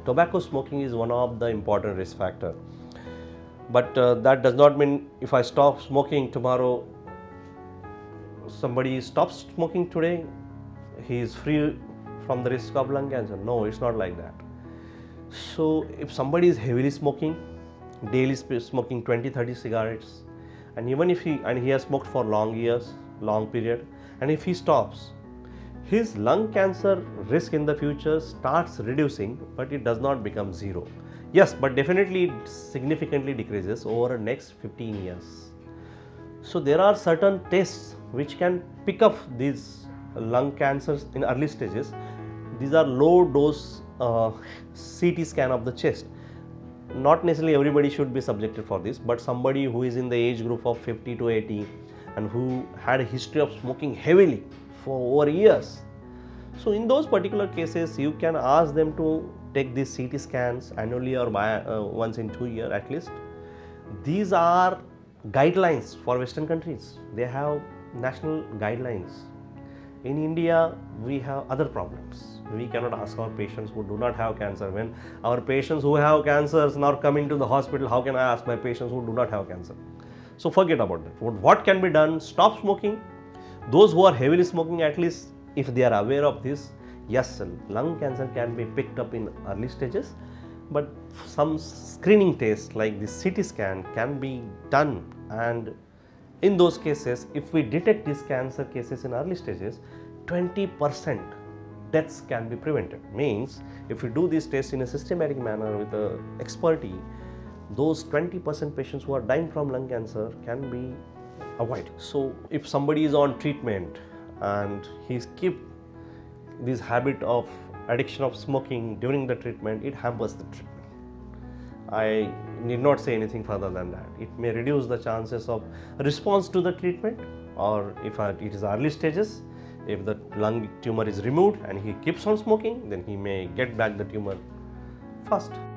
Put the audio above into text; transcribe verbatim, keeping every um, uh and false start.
tobacco smoking is one of the important risk factor. But uh, that does not mean if I stop smoking tomorrow, somebody stops smoking today, he is free from the risk of lung cancer. No, it's not like that. So if somebody is heavily smoking, daily smoking twenty thirty cigarettes, and even if he and he has smoked for long years, long period, and if he stops, his lung cancer risk in the future starts reducing, but it does not become zero. Yes, but definitely it significantly decreases over the next fifteen years. So there are certain tests which can pick up these lung cancers in early stages. These are low dose uh, C T scan of the chest. Not necessarily everybody should be subjected for this, but somebody who is in the age group of fifty to eighty and who had a history of smoking heavily for over years. So in those particular cases, you can ask them to take these C T scans annually or by, uh, once in two years at least. These are guidelines for Western countries. They have national guidelines. In India, we have other problems. We cannot ask our patients who do not have cancer. When our patients who have cancers now coming to the hospital, how can I ask my patients who do not have cancer? So forget about that. What can be done? Stop smoking. Those who are heavily smoking, at least if they are aware of this, yes, lung cancer can be picked up in early stages, but some screening tests like the C T scan can be done, and in those cases, if we detect these cancer cases in early stages, twenty percent deaths can be prevented. Means if we do these tests in a systematic manner with a expertise, those twenty percent patients who are dying from lung cancer can be avoided. So if somebody is on treatment and he's keep this habit of addiction of smoking during the treatment, it hampers the treatment. I need not say anything further than that. It may reduce the chances of response to the treatment, or if it is early stages, if the lung tumor is removed and he keeps on smoking, then he may get back the tumor fast.